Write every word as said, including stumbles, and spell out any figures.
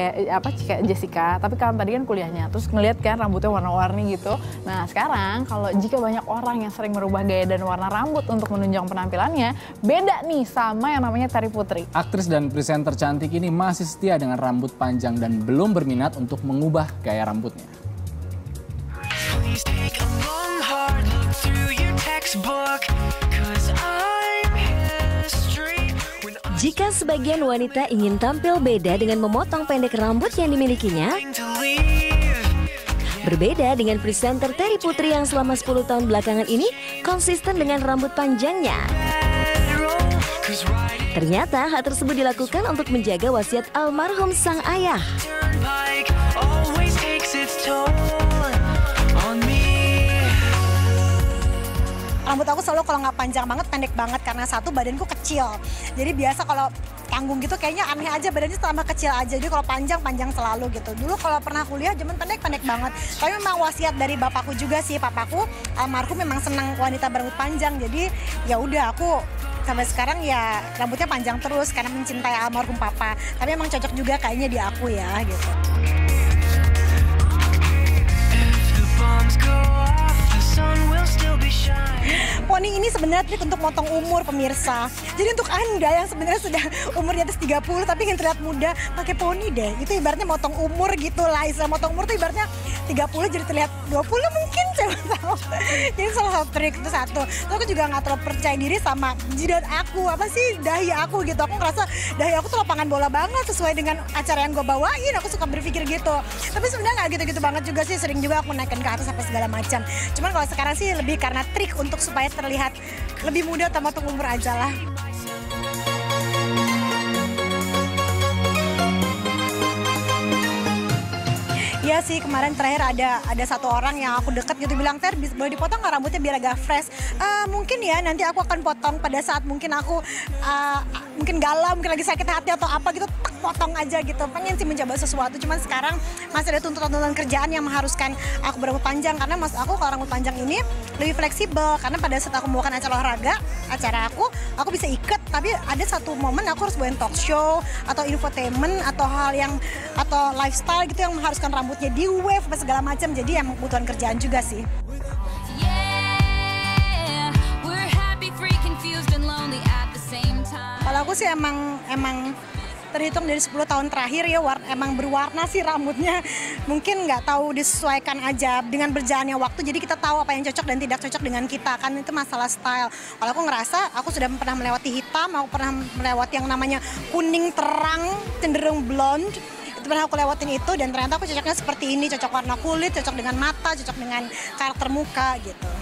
apa kayak Jessica, tapi kan tadi kan kuliahnya, terus ngeliat kan rambutnya warna-warni gitu. Nah sekarang kalau jika banyak orang yang sering merubah gaya dan warna rambut untuk menunjang penampilannya, beda nih sama yang namanya Terry Putri. Aktris dan presenter cantik ini masih setia dengan rambut panjang dan belum berminat untuk mengubah gaya rambutnya. Jika sebagian wanita ingin tampil beda dengan memotong pendek rambut yang dimilikinya, berbeda dengan presenter Terry Putri yang selama sepuluh tahun belakangan ini konsisten dengan rambut panjangnya. Ternyata hal tersebut dilakukan untuk menjaga wasiat almarhum sang ayah. Rambut aku selalu kalau nggak panjang banget, pendek banget. Karena satu, badanku kecil. Jadi biasa kalau tanggung gitu kayaknya aneh aja, badannya tambah kecil aja. Jadi kalau panjang, panjang selalu gitu. Dulu kalau pernah kuliah zaman pendek, pendek banget. Tapi memang wasiat dari bapakku juga sih. Papaku almarhum memang senang wanita berambut panjang. Jadi ya udah aku sampai sekarang ya rambutnya panjang terus karena mencintai almarhum papa. Tapi emang cocok juga kayaknya di aku ya gitu. Poni ini sebenarnya trik untuk motong umur pemirsa. Jadi untuk Anda yang sebenarnya sudah umur di atas tiga puluh tapi ingin terlihat muda, pakai poni deh. Itu ibaratnya motong umur gitu lah. Istilah motong umur itu ibaratnya tiga puluh jadi terlihat dua puluh mungkin, saya tahu. Jadi salah satu trik itu satu. Terus aku juga nggak terlalu percaya diri sama jidat aku, apa sih dahi aku gitu. Aku ngerasa dahi aku tuh lapangan bola banget sesuai dengan acara yang gue bawain. Aku suka berpikir gitu. Tapi sebenarnya nggak gitu-gitu banget juga sih. Sering juga aku naikkan ke atas apa segala macam. Cuman kalau sekarang sih lebih karena trik untuk supaya terlihat lebih muda atau motong umur aja lah. Iya sih, kemarin terakhir ada ada satu orang yang aku deket gitu bilang, Ter, boleh dipotong nggak rambutnya biar agak fresh? Uh, mungkin ya, nanti aku akan potong pada saat mungkin aku uh, mungkin galau, mungkin lagi sakit hati atau apa gitu, tek, potong aja gitu. Pengen sih mencoba sesuatu, cuman sekarang masih ada tuntutan-tuntutan kerjaan yang mengharuskan aku berambut panjang. Karena maksud aku kalau rambut panjang ini lebih fleksibel, karena pada saat aku membawakan acara olahraga, acara aku, aku bisa ikat, tapi ada satu momen aku harus bawain talk show, atau infotainment, atau hal yang, atau lifestyle gitu yang mengharuskan rambut jadi wave apa segala macam, jadi emang kebutuhan kerjaan juga sih. Kalau aku sih emang emang terhitung dari sepuluh tahun terakhir ya war, emang berwarna sih rambutnya. Mungkin nggak tahu disesuaikan aja dengan berjalannya waktu, jadi kita tahu apa yang cocok dan tidak cocok dengan kita, kan itu masalah style. Kalau aku ngerasa aku sudah pernah melewati hitam, aku pernah melewati yang namanya kuning terang cenderung blonde. Itu pernah aku lewatin itu dan ternyata aku cocoknya seperti ini, cocok warna kulit, cocok dengan mata, cocok dengan karakter muka gitu.